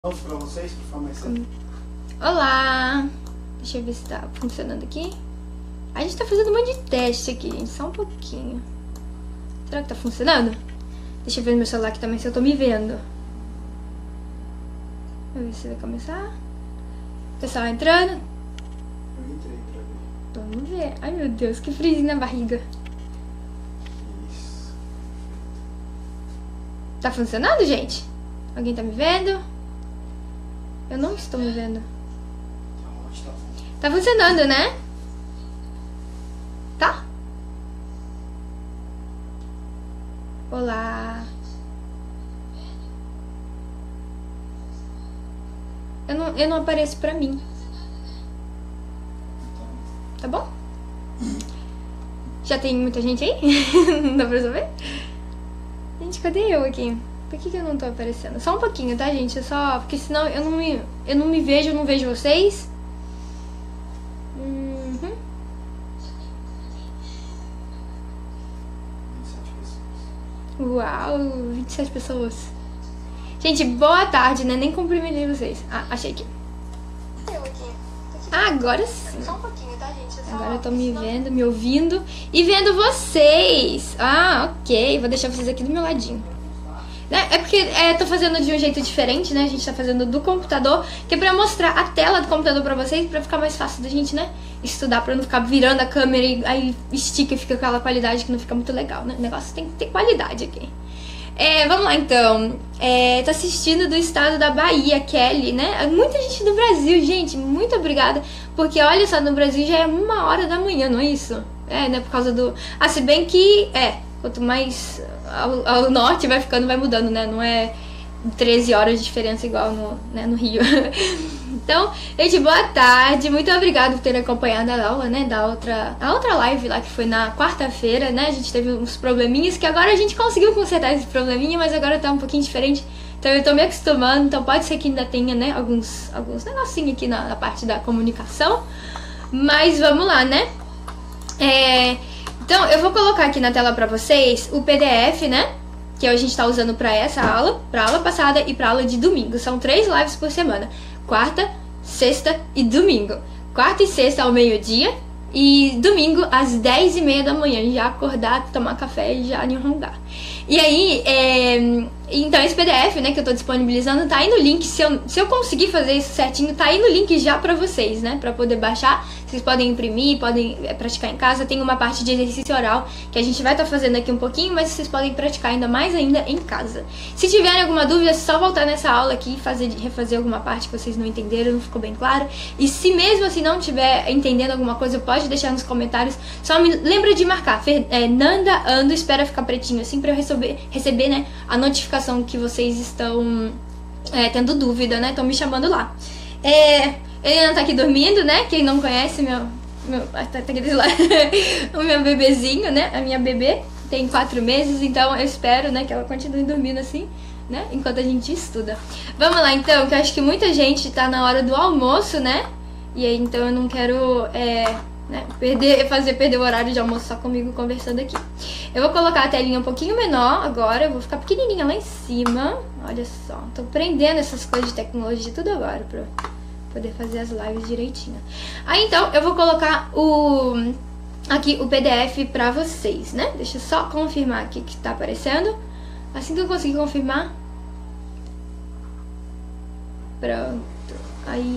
Para vocês, por favor, mais cedo. Olá! Deixa eu ver se tá funcionando aqui. A gente tá fazendo um monte de teste aqui, gente. Só um pouquinho. Será que tá funcionando? Deixa eu ver no meu celular aqui também se eu tô me vendo. Vamos ver se vai começar. Pessoal entrando. Eu entrei pra ver. Vamos ver. Ai meu Deus, que friozinho na barriga. Isso. Tá funcionando, gente? Alguém tá me vendo? Eu não estou me vendo. Tá ótimo, tá bom. Tá funcionando, né? Tá? Olá. Eu não apareço pra mim. Tá bom? Já tem muita gente aí? Não dá pra saber? Gente, cadê eu aqui? Por que eu não tô aparecendo? Só um pouquinho, tá, gente? É só... Porque senão eu não me vejo, eu não vejo vocês. 27 pessoas. Uau, 27 pessoas. Gente, boa tarde, né? Nem cumprimentei vocês. Ah, achei aqui. Ah, agora sim. Só um pouquinho, tá, gente? É só... Agora eu tô me vendo, me ouvindo e vendo vocês. Ah, ok. Vou deixar vocês aqui do meu ladinho. Né? É porque tô fazendo de um jeito diferente, né? A gente tá fazendo do computador, que é pra mostrar a tela do computador pra vocês, pra ficar mais fácil da gente, né? Estudar, pra não ficar virando a câmera e aí estica e fica com aquela qualidade que não fica muito legal, né? O negócio tem que ter qualidade aqui. Vamos lá, então. Tô assistindo do estado da Bahia, Kelly, né? Muita gente do Brasil, gente. Muito obrigada. Porque, olha só, no Brasil já é 1h da manhã, não é isso? Né? Por causa do... Ah, se bem que... Quanto mais ao norte vai ficando, vai mudando, né? Não é 13 horas de diferença igual no Rio. Então, gente, boa tarde. Muito obrigada por ter acompanhado a aula, né? A outra live lá, que foi na quarta-feira, né? A gente teve uns probleminhas que agora a gente conseguiu consertar esse probleminha, mas agora tá um pouquinho diferente. Então eu tô me acostumando, então pode ser que ainda tenha, né? Alguns negocinhos aqui na parte da comunicação. Mas vamos lá, né? Então, eu vou colocar aqui na tela pra vocês o PDF, né? Que a gente tá usando pra essa aula, pra aula passada e pra aula de domingo. São 3 lives por semana. Quarta, sexta e domingo. Quarta e sexta ao meio-dia e domingo às 10h30 da manhã. Já acordar, tomar café e já enrongar. E aí, então esse PDF, né, que eu tô disponibilizando, tá aí no link. Se eu conseguir fazer isso certinho, tá aí no link já pra vocês, né, pra poder baixar. Vocês podem imprimir, podem praticar em casa. Tem uma parte de exercício oral que a gente vai estar fazendo aqui um pouquinho, mas vocês podem praticar ainda mais ainda em casa. Se tiverem alguma dúvida, é só voltar nessa aula aqui e refazer alguma parte que vocês não entenderam, não ficou bem claro. E se mesmo assim não estiver entendendo alguma coisa, pode deixar nos comentários. Só me lembra de marcar Nanda Ando, espera ficar pretinho assim pra eu receber, né, a notificação que vocês estão tendo dúvida, né? Estão me chamando lá. Ele não tá aqui dormindo, né? Quem não conhece, tá aqui desse lado. O meu bebezinho, né? A minha bebê tem 4 meses, então eu espero, né, que ela continue dormindo assim, né? Enquanto a gente estuda. Vamos lá, então, que eu acho que muita gente tá na hora do almoço, né? E aí, então, eu não quero perder o horário de almoço só comigo conversando aqui. Eu vou colocar a telinha um pouquinho menor agora, eu vou ficar pequenininha lá em cima. Olha só, tô aprendendo essas coisas de tecnologia tudo agora pra poder fazer as lives direitinho. Aí então eu vou colocar aqui o PDF pra vocês, né? Deixa eu só confirmar aqui que tá aparecendo. Assim que eu conseguir confirmar. Pronto. Aí.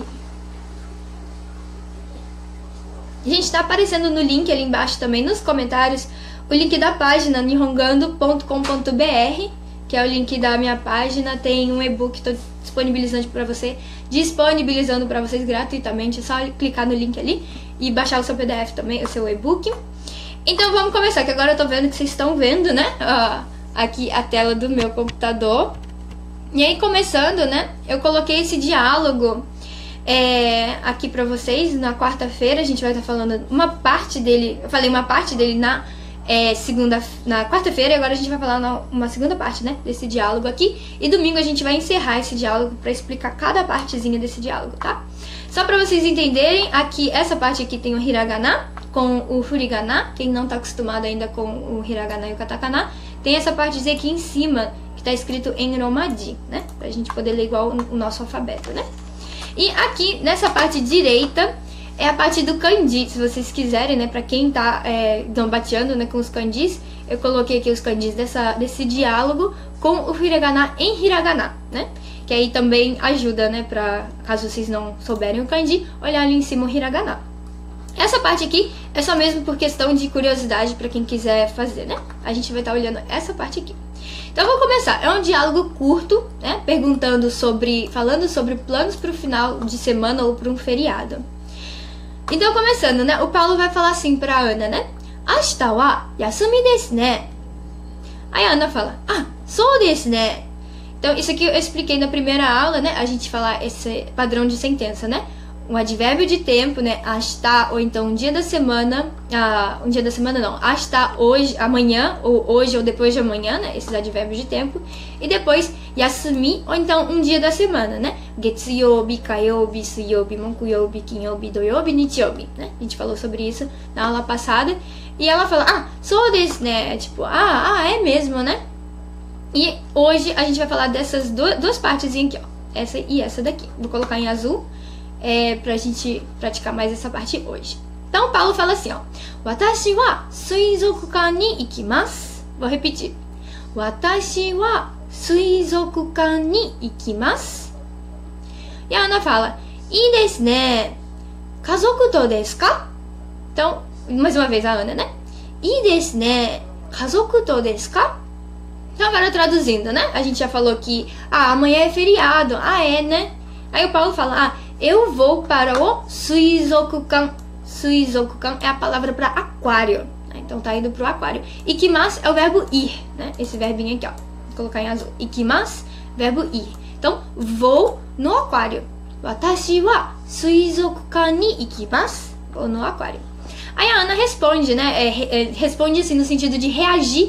Gente, tá aparecendo no link ali embaixo também, nos comentários, o link da página nihongando.com.br, que é o link da minha página. Tem um e-book que tô disponibilizando para vocês gratuitamente. É só clicar no link ali e baixar o seu PDF também, o seu e-book. Então vamos começar, que agora eu tô vendo que vocês estão vendo, né, aqui a tela do meu computador. E aí, começando, né, eu coloquei esse diálogo aqui pra vocês. Na quarta-feira a gente vai estar falando uma parte dele. Eu falei uma parte dele na quarta-feira, e agora a gente vai falar uma segunda parte, né, desse diálogo aqui. E domingo a gente vai encerrar esse diálogo pra explicar cada partezinha desse diálogo, tá? Só pra vocês entenderem, aqui, essa parte aqui tem o hiragana com o furigana. Quem não tá acostumado ainda com o hiragana e o katakana, tem essa partezinha aqui em cima, que tá escrito em romaji, né? Pra gente poder ler igual o nosso alfabeto, né? E aqui, nessa parte direita, é a parte do kanji, se vocês quiserem, né? Pra quem tá gambateando, né, com os kanjis, eu coloquei aqui os kanjis desse diálogo com o hiragana em hiragana, né? Que aí também ajuda, né, pra, caso vocês não souberem o kanji, olhar ali em cima o hiragana. Essa parte aqui é só mesmo por questão de curiosidade pra quem quiser fazer, né? A gente vai estar olhando essa parte aqui. Então eu vou começar. É um diálogo curto, né? Falando sobre planos pro final de semana ou para um feriado. Então começando, né? O Paulo vai falar assim pra Ana, né? Ashita wa yasumi desu ne. Aí a Ana fala, sou desu ne. Então isso aqui eu expliquei na primeira aula, né? A gente falar esse padrão de sentença, né? Um advérbio de tempo, né? Ashita, ou então um dia da semana. Um dia da semana não. Ashita, hoje, amanhã, ou hoje ou depois de amanhã, né? Esses advérbios de tempo. E depois, yasumi, ou então um dia da semana, né? Getsuyobi, kayobi, suyobi, mokuyobi, kinyobi, doyobi, nichiyobi, né? A gente falou sobre isso na aula passada. E ela fala, sou desu, né? Tipo, é mesmo, né? E hoje a gente vai falar dessas duas partezinhas aqui, ó. Essa e essa daqui. Vou colocar em azul. Pra gente praticar mais essa parte hoje. Então, Paulo fala assim, ó. Watashi wa suizokukan ni ikimasu. Vou repetir. Watashi wa suizokukan ni ikimasu. E a Ana fala, ii desu ne. Kazoku to desu ka? Então, mais uma vez a Ana, né? Ii desu ne. Kazoku to desu ka? Então, agora traduzindo, né? A gente já falou que, amanhã é feriado. É, né? Aí o Paulo fala, eu vou para o suizokukan. Suizokukan é a palavra para aquário, né? Então tá indo pro aquário. Ikimasu é o verbo ir, né? Esse verbinho aqui, ó. Vou colocar em azul. Ikimasu, verbo ir. Então, vou no aquário. Watashi wa suizokukan ni ikimasu. Vou no aquário. Aí a Ana responde, né? Responde assim no sentido de reagir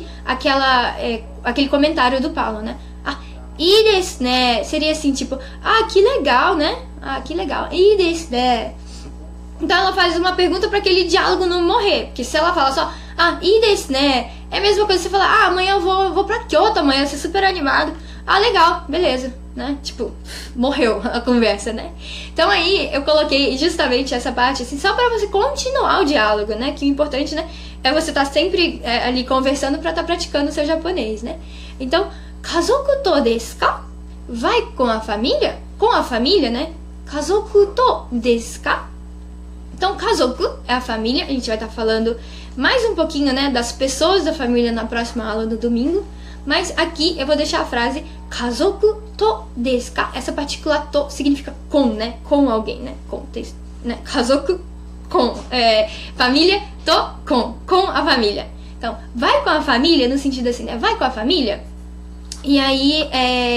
àquele comentário do Paulo, né? Ii desu ne. Seria assim, tipo, que legal, né? Que legal. Ii desu ne. Então ela faz uma pergunta para aquele diálogo não morrer. Porque se ela fala só, ii desu ne, é a mesma coisa que você falar, amanhã eu vou pra Kyoto, amanhã, você é super animado. Legal, beleza, né? Tipo, morreu a conversa, né? Então aí eu coloquei justamente essa parte, assim, só pra você continuar o diálogo, né? Que o importante, né, é você estar sempre ali conversando pra estar praticando o seu japonês, né? Então, kazoku to desu ka? Vai com a família? Com a família, né? Kazoku to desu ka? Então, kazoku é a família. A gente vai estar falando mais um pouquinho, né, das pessoas da família na próxima aula do domingo. Mas aqui eu vou deixar a frase kazoku to desu ka? Essa partícula to significa com, né? Com alguém, né? Com, né? Kazoku, com. Família, to, com a família. Então, vai com a família, no sentido assim, né? Vai com a família. E aí,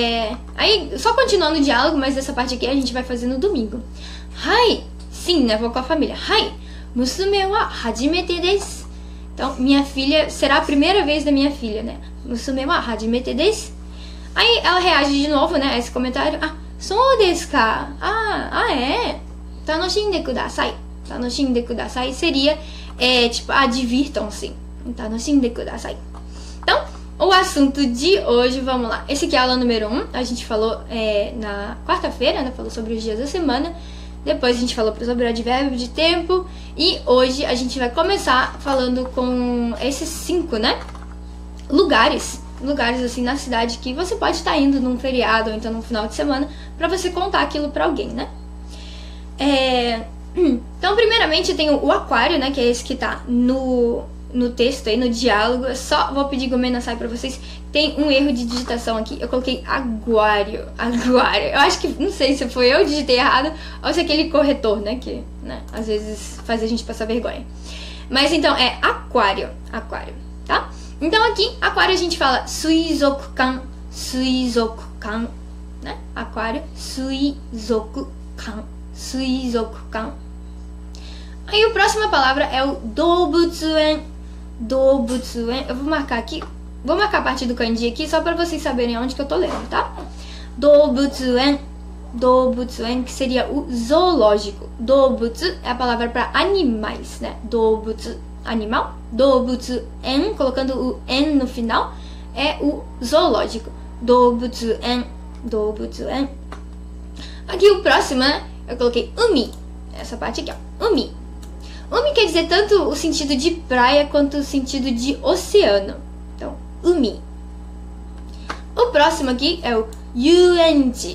só continuando o diálogo, mas essa parte aqui a gente vai fazer no domingo. Hai, sim, né? Vou com a família. Hai, musume wa hajimete desu. Então, minha filha, será a primeira vez da minha filha, né? Musume wa hajimete desu. Aí ela reage de novo, né, a esse comentário. Sou desu ka? É? Tanoshinde kudasai. Tanoshinde kudasai seria, tipo, divirtam-se. Tanoshinde kudasai. Então, o assunto de hoje, vamos lá. Esse aqui é a aula número 1. A gente falou na quarta-feira, né? Falou sobre os dias da semana. Depois a gente falou sobre o advérbio de tempo. E hoje a gente vai começar falando com esses 5, né? Lugares assim na cidade que você pode estar indo num feriado ou então num final de semana pra você contar aquilo pra alguém, né? Então, primeiramente tem o aquário, né? Que é esse que tá no texto aí, no diálogo. Eu só vou pedir gomenasai pra vocês. Tem um erro de digitação aqui. Eu coloquei aguário. Eu acho que, não sei se foi eu que digitei errado ou se é aquele corretor, né? Que, né, às vezes faz a gente passar vergonha. Mas então, é aquário, tá? Então aqui, aquário a gente fala suizokukan, né? Aquário, suizokukan. Aí a próxima palavra é o doubutsuen. Eu vou marcar aqui. Vou marcar a parte do kanji aqui só para vocês saberem onde que eu tô lendo, tá? Doubutsuen, que seria o zoológico. Doubutsu é a palavra para animais, né? Doubutsu, animal. Doubutsuen, colocando o en no final, é o zoológico. Dobutsuen. Dobutsuen. Aqui o próximo, né? Eu coloquei umi. Essa parte aqui, ó. Umi. Umi quer dizer tanto o sentido de praia quanto o sentido de oceano. Então, umi. O próximo aqui é o yuenji.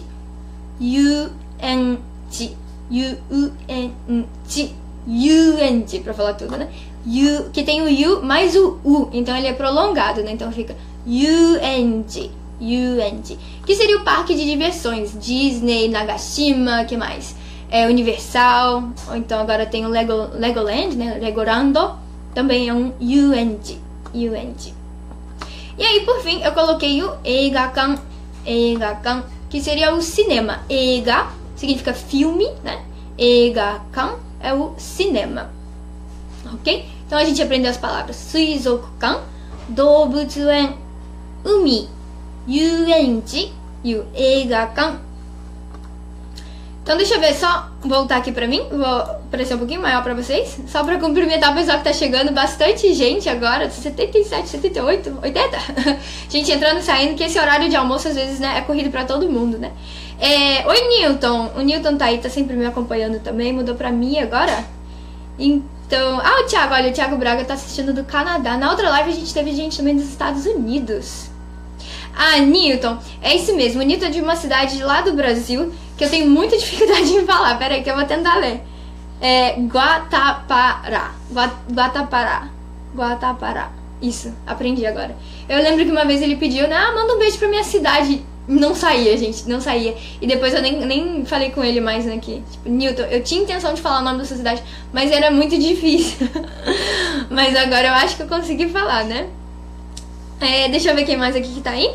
Yuenji. Yuenji. Yuenji, pra falar tudo, né? Yu, que tem o yu mais o u. Então ele é prolongado, né? Então fica yuenji. Yuenji. Que seria o parque de diversões. Disney, Nagashima, que mais? Universal, ou então agora tem o Legoland, né? Legorando, também é um yuenji. Yuenji. E aí, por fim, eu coloquei o eigakan. Eigakan, que seria o cinema. Eiga significa filme, né? Eigakan é o cinema. Ok? Então a gente aprendeu as palavras suizokukan, dobutsuen, umi, yuenji e o eigakan. Então deixa eu ver, só voltar aqui pra mim, vou aparecer um pouquinho maior pra vocês, só pra cumprimentar o pessoal que tá chegando, bastante gente agora, 77, 78, 80, gente entrando e saindo, que esse horário de almoço às vezes, né, é corrido pra todo mundo, né. Oi Newton, o Newton tá aí, tá sempre me acompanhando também, mudou pra mim agora, então, o Thiago, olha, o Thiago Braga tá assistindo do Canadá, na outra live a gente teve gente também dos Estados Unidos. Newton, é isso mesmo, o Newton é de uma cidade lá do Brasil, que eu tenho muita dificuldade em falar, peraí que eu vou tentar ler. Guatapará. Guatapará. Isso, aprendi agora. Eu lembro que uma vez ele pediu, né, manda um beijo pra minha cidade. Não saía, gente, não saía. E depois eu nem falei com ele mais aqui. Tipo, Newton, eu tinha intenção de falar o nome da sua cidade, mas era muito difícil. Mas agora eu acho que eu consegui falar, né? Deixa eu ver quem mais aqui que tá aí.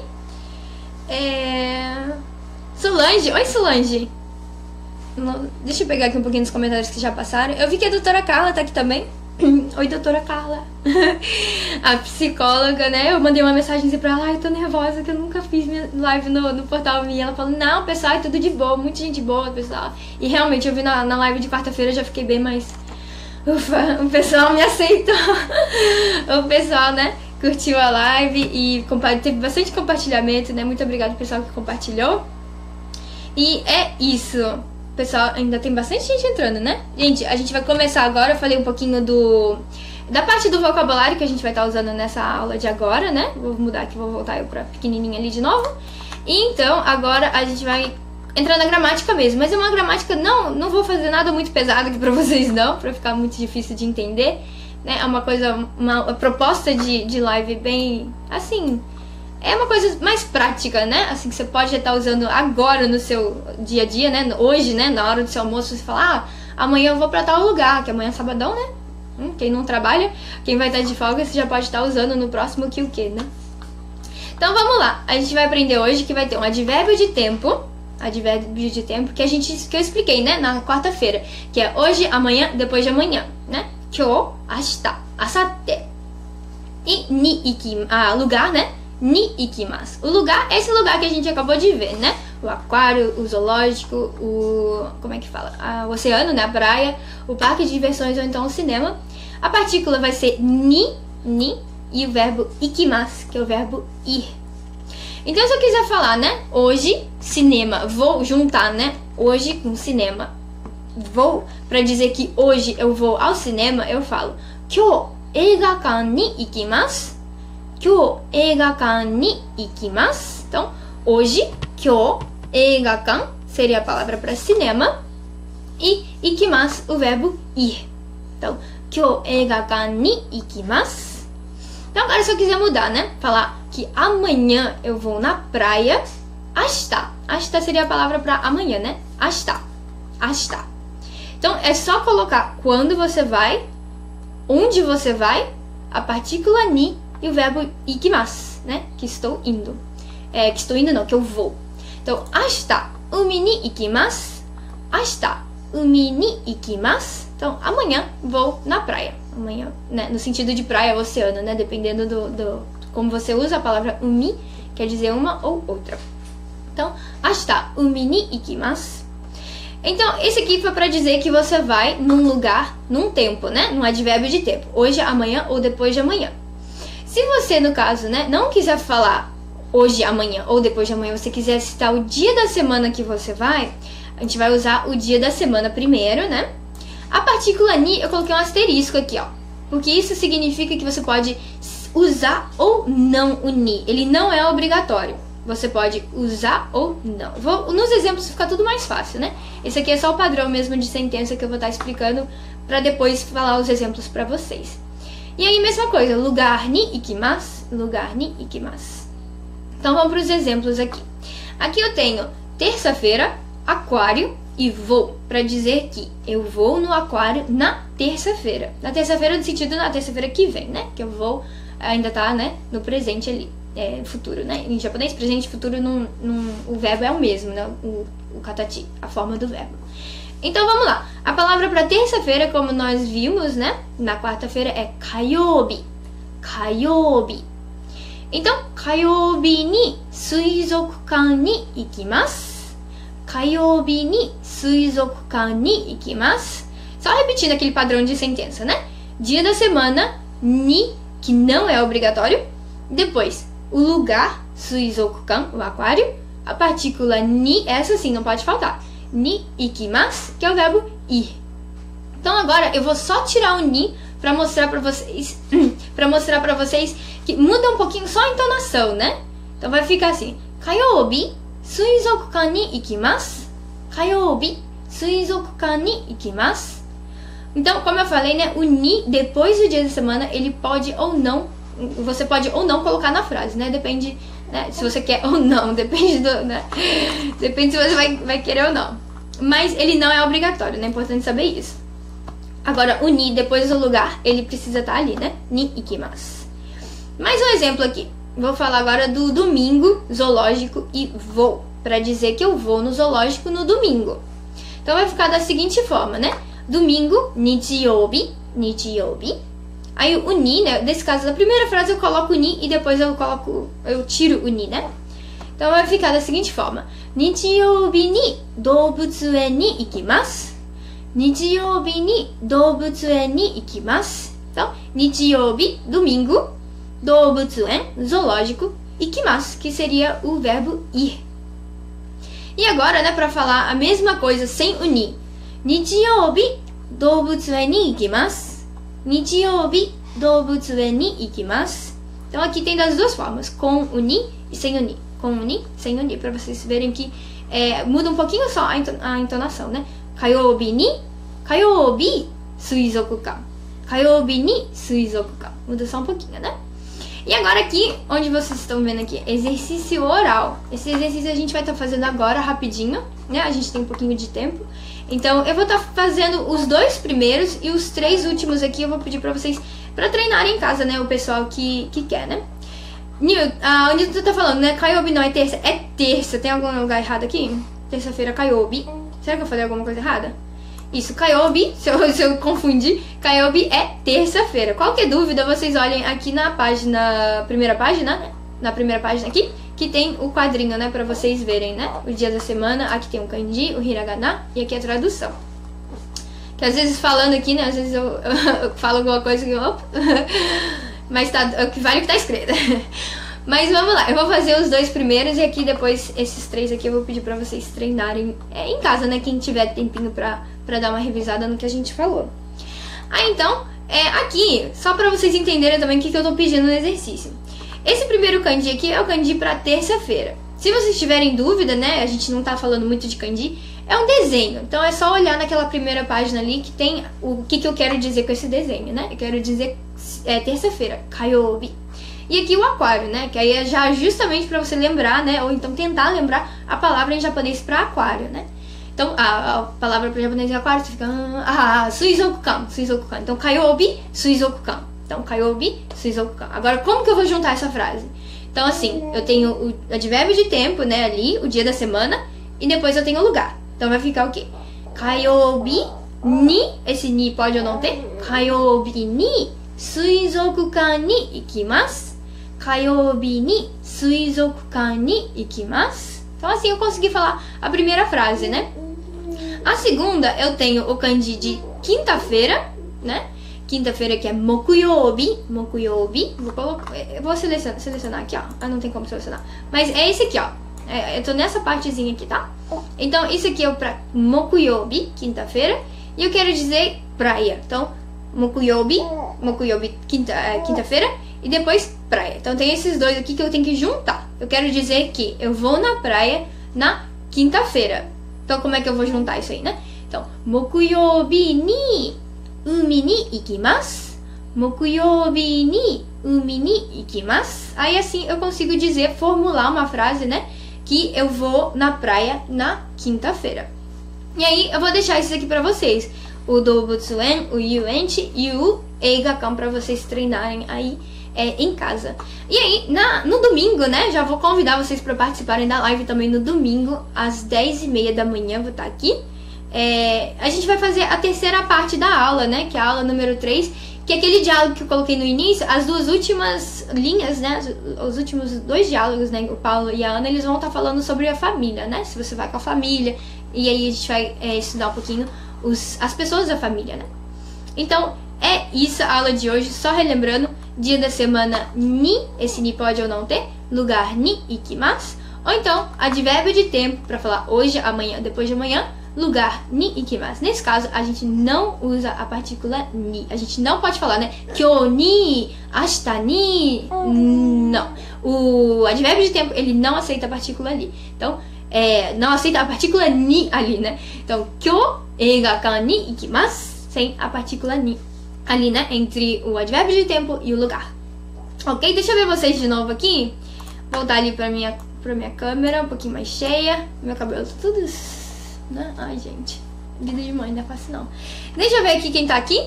Solange, oi Solange. Deixa eu pegar aqui um pouquinho dos comentários que já passaram. Eu vi que a doutora Carla tá aqui também. Oi, doutora Carla. A psicóloga, né? Eu mandei uma mensagem pra ela, eu tô nervosa que eu nunca fiz minha live no Portal Me. Ela falou, não, pessoal, é tudo de boa, muita gente boa, pessoal. E realmente, eu vi na live de quarta-feira, já fiquei bem mais... Ufa, o pessoal me aceitou. O pessoal, né, curtiu a live e teve bastante compartilhamento, né? Muito obrigada ao pessoal que compartilhou. E é isso. Pessoal, ainda tem bastante gente entrando, né? Gente, a gente vai começar agora. Eu falei um pouquinho da parte do vocabulário que a gente vai estar usando nessa aula de agora, né? Vou mudar aqui, vou voltar eu pra pequenininha ali de novo. E então, agora a gente vai entrar na gramática mesmo. Mas é uma gramática, não vou fazer nada muito pesado aqui pra vocês não, pra ficar muito difícil de entender, né? É uma coisa, uma proposta de live bem, assim... É uma coisa mais prática, né? Assim, que você pode estar usando agora no seu dia a dia, né? Hoje, né? Na hora do seu almoço, você fala, amanhã eu vou pra tal lugar, que amanhã é sabadão, né? Quem não trabalha, quem vai estar de folga, você já pode estar usando no próximo que o quê, né? Então, vamos lá. A gente vai aprender hoje que vai ter um advérbio de tempo, que eu expliquei, né? Na quarta-feira, que é hoje, amanhã, depois de amanhã, né? Kyou, ashita, asatte. E lugar, né? Ni ikimasu. O lugar é esse lugar que a gente acabou de ver, né? O aquário, o zoológico, como é que fala? O oceano, né? A praia, o parque de diversões ou então o cinema. A partícula vai ser ni, e o verbo ikimasu, que é o verbo ir. Então, se eu quiser falar, né? Hoje, cinema, vou juntar, né? Hoje com cinema. Vou, pra dizer que hoje eu vou ao cinema, eu falo Kyou eigakan ni ikimasu. Kyou eigakan ni ikimasu. Então, hoje, kyou eigakan seria a palavra para cinema. E ikimasu, o verbo ir. Então, kyou eigakan ni ikimasu. Então, agora se eu quiser mudar, né? Falar que amanhã eu vou na praia. Ashita. Ashita seria a palavra para amanhã, né? Ashita. Ashita. Então, é só colocar quando você vai, onde você vai, a partícula ni e o verbo ikimasu, né? Que estou indo. Que estou indo não, que eu vou. Então, ashita umi ni ikimasu. Ashita umi ni ikimasu. Então, amanhã vou na praia. Amanhã, né? No sentido de praia, oceano, né? Dependendo do como você usa a palavra umi, quer dizer uma ou outra. Então, ashita umi ni ikimasu. Então, esse aqui foi para dizer que você vai num lugar, num tempo, né? Num advérbio de tempo. Hoje, amanhã ou depois de amanhã. Se você, no caso, né, não quiser falar hoje, amanhã ou depois de amanhã você quiser citar o dia da semana que você vai, a gente vai usar o dia da semana primeiro, né? A partícula ni, eu coloquei um asterisco aqui, ó. Porque isso significa que você pode usar ou não o ni. Ele não é obrigatório. Você pode usar ou não. Nos exemplos fica tudo mais fácil, né? Esse aqui é só o padrão mesmo de sentença que eu vou estar explicando para depois falar os exemplos para vocês. E aí, mesma coisa, lugar ni ikimasu, lugar ni ikimasu. Então, vamos para os exemplos aqui. Aqui eu tenho terça-feira, aquário e vou, para dizer que eu vou no aquário na terça-feira. Na terça-feira, no sentido na terça-feira que vem, né? Que eu vou, ainda tá, né, no presente ali. Futuro, né? Em japonês, presente e futuro, o verbo é o mesmo, né? O katachi, a forma do verbo. Então, vamos lá. A palavra para terça-feira, como nós vimos, né? Na quarta-feira é kayobi. Kayobi. Então, kayobi ni suizokukan ni ikimasu. Kayobi ni suizokukan ni ikimasu. Só repetindo aquele padrão de sentença, né? Dia da semana, ni, que não é obrigatório. Depois, o lugar, suizokukan, o aquário. A partícula ni, essa sim, não pode faltar. Ni ikimasu, que é o verbo ir. Então agora eu vou só tirar o ni para mostrar para vocês que muda um pouquinho só a entonação, né? Então vai ficar assim: Kayobi suizokukan ni ikimasu. Kayobi suizokukan ni ikimasu. Então, como eu falei, né, o ni depois do dia da semana, ele pode ou não, você pode ou não colocar na frase, né? Depende, né, se você quer ou não, depende do, né? Depende se você vai querer ou não. Mas ele não é obrigatório, né? É importante saber isso. Agora, o ni depois do lugar, ele precisa estar ali, né? Ni ikimasu. Mais um exemplo aqui. Vou falar agora do domingo, zoológico e vou, para dizer que eu vou no zoológico no domingo. Então vai ficar da seguinte forma, né? Domingo, nichiyobi, nichiyobi. Aí o ni, né? Nesse caso, na primeira frase eu coloco o ni e depois eu tiro o ni, né? Então vai ficar da seguinte forma: Nichiyobi ni doubutsuen ni ikimasu. Nichiyobi ni doubutsuen ni ikimasu. Então, nichiyobi, domingo, doubutsuen, zoológico, ikimasu, que seria o verbo ir. E agora, né, para falar a mesma coisa sem o ni. Nichiyobi doubutsuen ni ikimasu. Nichiyobi doubutsuen ni ikimasu. Então aqui tem das duas formas, com o ni e sem o ni. Com o ni, sem o ni, para vocês verem que muda um pouquinho só a entonação, né? Kayobi ni, kayobi suizokukan. Kayobi ni suizokukan. Muda só um pouquinho, né? E agora aqui, onde vocês estão vendo aqui, exercício oral. Esse exercício a gente vai estar fazendo agora, rapidinho, né? A gente tem um pouquinho de tempo. Então, eu vou estar fazendo os 2 primeiros e os 3 últimos aqui eu vou pedir pra vocês, pra treinarem em casa, né? O pessoal que quer, né? Onde tu tá falando, né? Kayobi não é terça? É terça. Tem algum lugar errado aqui? Terça-feira, kayobi. Será que eu falei alguma coisa errada? Isso, kayobi, se eu confundir, kayobi é terça-feira. Qualquer dúvida, vocês olhem aqui na página, primeira página, né? Na primeira página aqui, que tem o quadrinho, né, pra vocês verem, né? O dia da semana, aqui tem o kanji, o hiragana e aqui a tradução. Que às vezes falando aqui, né, às vezes eu falo alguma coisa que mas tá, o que vale que tá escrito. Mas vamos lá, eu vou fazer os 2 primeiros e aqui depois esses 3 aqui eu vou pedir pra vocês treinarem em casa, né? Quem tiver tempinho pra dar uma revisada no que a gente falou. Então, aqui, só pra vocês entenderem também o que eu tô pedindo no exercício. Esse primeiro kanji aqui é o kanji pra terça-feira. Se vocês tiverem dúvida, né, a gente não tá falando muito de kanji, é um desenho. Então é só olhar naquela primeira página ali que tem o que eu quero dizer com esse desenho, né? Eu quero dizer terça-feira, kayobi. E aqui o aquário, né? Que aí é já justamente pra você lembrar, né? Ou então tentar lembrar a palavra em japonês pra aquário, né? Então, a palavra para japonês é aquário, você fica... suizokukan, suizokukan. Então, kayobi, suizokukan. Então, kayobi, suizokukan. Agora, como que eu vou juntar essa frase? Então, assim, eu tenho o advérbio de tempo, né, ali, o dia da semana, e depois eu tenho o lugar. Então, vai ficar o quê? Kayobi ni, esse ni pode ou não ter? Kayobi ni suizokukan ni ikimasu. Kayobi ni suizokukan ni ikimasu. Então, assim, eu consegui falar a primeira frase, né? A segunda, eu tenho o kanji de quinta-feira, né? quinta-feira, que é mokuyobi. Mokuyobi. Eu vou selecionar aqui, ó. Ah, não tem como selecionar. Mas é esse aqui, ó. Eu tô nessa partezinha aqui, tá? Então, isso aqui é pra mokuyobi, quinta-feira. E eu quero dizer praia. Então, mokuyobi, quinta-feira. E depois praia. Então, tem esses dois aqui que eu tenho que juntar. Eu quero dizer que eu vou na praia na quinta-feira. Então, como é que eu vou juntar isso aí, né? Então, mokuyobi ni umi ni ikimasu. Mokuyobi ni umi ni ikimasu. Aí, assim, eu consigo dizer, formular uma frase, né? Que eu vou na praia na quinta-feira. E aí, eu vou deixar isso aqui pra vocês. O Doubutsuen, o Yuenchi e o Eigakan pra vocês treinarem aí em casa. E aí, no domingo, né? Já vou convidar vocês pra participarem da live também no domingo, às 10h30 da manhã, vou estar aqui. A gente vai fazer a terceira parte da aula, né? Que é a aula número 3, que é aquele diálogo que eu coloquei no início. As duas últimas linhas, né? Os últimos 2 diálogos, né? O Paulo e a Ana, eles vão estar falando sobre a família, né? Se você vai com a família. E aí a gente vai estudar um pouquinho as pessoas da família, né? Então, é isso a aula de hoje. Só relembrando, dia da semana ni, esse ni pode ou não ter, lugar ni ikimasu. Ou então, advérbio de tempo para falar hoje, amanhã, depois de amanhã, lugar ni ikimasu. Nesse caso, a gente não usa a partícula ni. A gente não pode falar, né? Kyou ni, ashita ni. Não. O advérbio de tempo, ele não aceita a partícula ali. Então, não aceita a partícula ni ali, né? Então, kyou eigakan ni ikimasu, sem a partícula ni ali, né? Entre o advérbio de tempo e o lugar. Ok? Deixa eu ver vocês de novo aqui. Voltar ali pra minha câmera, um pouquinho mais cheia. Meu cabelo tá tudo... né? Ai, gente. Vida de mãe não é fácil, não. Deixa eu ver aqui quem tá aqui.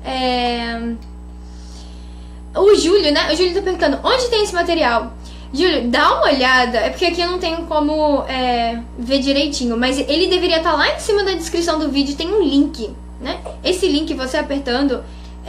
O Júlio, né? O Júlio tá perguntando, onde tem esse material? Júlio, dá uma olhada. É porque aqui eu não tenho como ver direitinho. Mas ele deveria estar lá em cima da descrição do vídeo. Tem um link, né? Esse link, você apertando,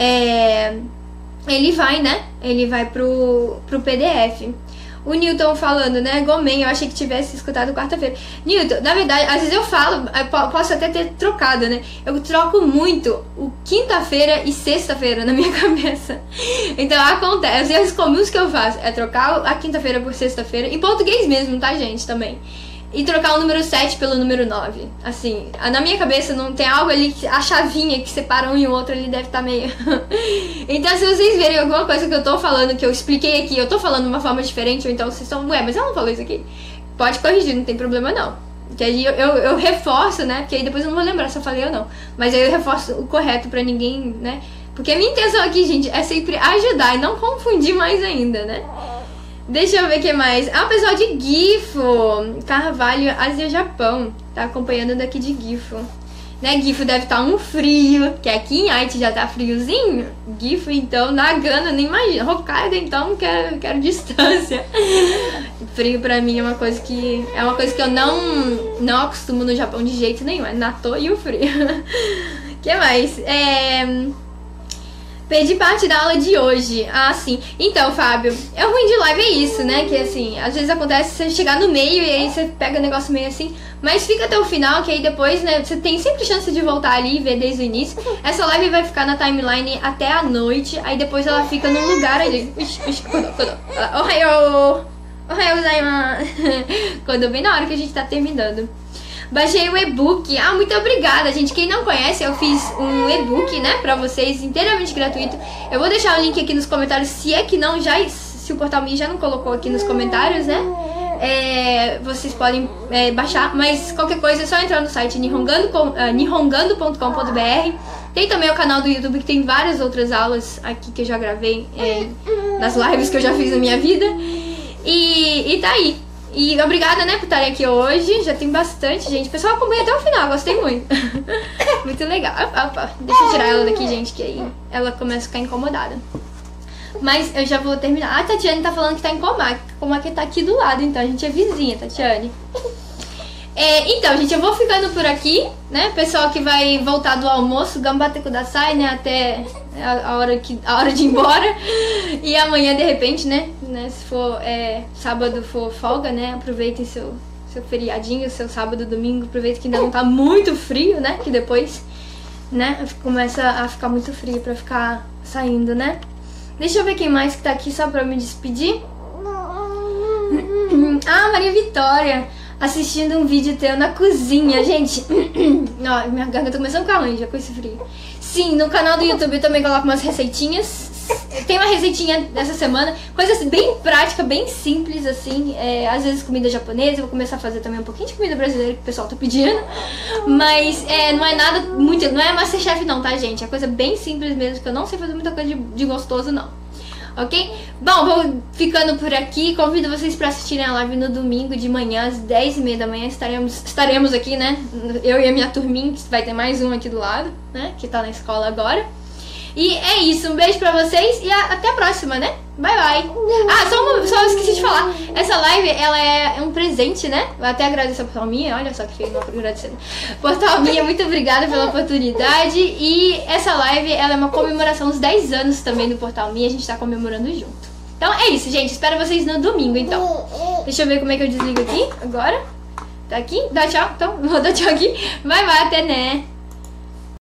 ele vai, né? Ele vai pro PDF. O Newton falando, né? Gomen, eu achei que tivesse escutado quarta-feira. Newton, na verdade, às vezes eu falo, eu posso até ter trocado, né? Eu troco muito o quinta-feira e sexta-feira na minha cabeça. Então acontece, os erros comuns que eu faço é trocar a quinta-feira por sexta-feira, em português mesmo, tá, gente? Também. E trocar o número 7 pelo número 9. Assim, na minha cabeça não tem algo ali, a chavinha que separa um e o outro ali deve estar meio... Então, se vocês verem alguma coisa que eu tô falando, que eu expliquei aqui, eu tô falando de uma forma diferente, ou então vocês estão... Ué, mas ela não falou isso aqui? Pode corrigir, não tem problema não. Que aí eu reforço, né? Porque aí depois eu não vou lembrar se eu falei ou não. Mas aí eu reforço o correto pra ninguém, né? Porque a minha intenção aqui, gente, é sempre ajudar e não confundir mais ainda, né? Deixa eu ver o que mais. Ah, o pessoal de Gifu, Carvalho, Ásia, Japão. Tá acompanhando daqui de Gifu. Né, Gifu deve estar um frio, que aqui em Aichi já tá friozinho. Gifu, então, Nagano, nem imagina. Hokkaido, então, quero distância. Frio pra mim é uma coisa que eu não acostumo no Japão de jeito nenhum. É Nato e o frio. O que mais? Perdi parte da aula de hoje. Ah, sim. Então, Fábio, é ruim de live, é isso, né? Que assim, às vezes acontece você chegar no meio e aí você pega o negócio meio assim. Mas fica até o final, que aí depois, né, você tem sempre chance de voltar ali e ver desde o início. Essa live vai ficar na timeline até a noite. Aí depois ela fica num lugar ali. Kodou. Ohayou gozaimasu. Kodou bem na hora que a gente tá terminando. Baixei o e-book. Ah, muito obrigada, gente. Quem não conhece, eu fiz um e-book, né, pra vocês, inteiramente gratuito. Eu vou deixar o link aqui nos comentários, se é que não, se o Portal Me já não colocou aqui nos comentários, né? Vocês podem baixar, mas qualquer coisa é só entrar no site nihongando.com.br. Tem também o canal do YouTube, que tem várias outras aulas aqui que eu já gravei nas lives que eu já fiz na minha vida. E tá aí. E obrigada, né, por estarem aqui hoje. Já tem bastante gente. O pessoal acompanha até o final, gostei muito. Muito legal. Opa, deixa eu tirar ela daqui, gente, que aí ela começa a ficar incomodada. Mas eu já vou terminar. A Tatiane tá falando que tá em Comac. Comac tá aqui do lado, então a gente é vizinha, Tatiane. Então, gente, eu vou ficando por aqui, né? Pessoal que vai voltar do almoço, gambate kudasai, né? Até a hora de ir embora. E amanhã, de repente, né? Se for sábado, for folga, né? Aproveitem seu feriadinho, seu sábado, domingo. Aproveitem que ainda não tá muito frio, né? Que depois né, começa a ficar muito frio pra ficar saindo, né? Deixa eu ver quem mais que tá aqui só pra me despedir. Ah, Maria Vitória, assistindo um vídeo teu na cozinha, gente. Ó, minha garganta tá começando a ficar ruim já com esse frio. Sim, no canal do YouTube eu também coloco umas receitinhas. Tem uma receitinha dessa semana, coisa bem prática, bem simples, assim. Às vezes comida japonesa, eu vou começar a fazer também um pouquinho de comida brasileira que o pessoal tá pedindo. Mas não é nada muito, não é Masterchef não, tá, gente? É coisa bem simples mesmo, que eu não sei fazer muita coisa de gostoso, não. Ok? Bom, vou ficando por aqui. Convido vocês para assistirem a live no domingo de manhã, às 10h30 da manhã. Estaremos aqui, né? Eu e a minha turminha, que vai ter mais um aqui do lado, né? Que tá na escola agora. E é isso, um beijo pra vocês e até a próxima, né? Bye, bye. Ah, só esqueci de falar. Essa live, ela é um presente, né? Eu até agradeço a Portal Minha. Olha só que feio, não agradecendo. Portal Minha, muito obrigada pela oportunidade. E essa live, ela é uma comemoração dos 10 anos também do Portal Minha. A gente tá comemorando junto. Então é isso, gente. Espero vocês no domingo, então. Deixa eu ver como é que eu desligo aqui agora. Tá aqui? Dá tchau. Então, vou dar tchau aqui. Bye, bye. Até, né?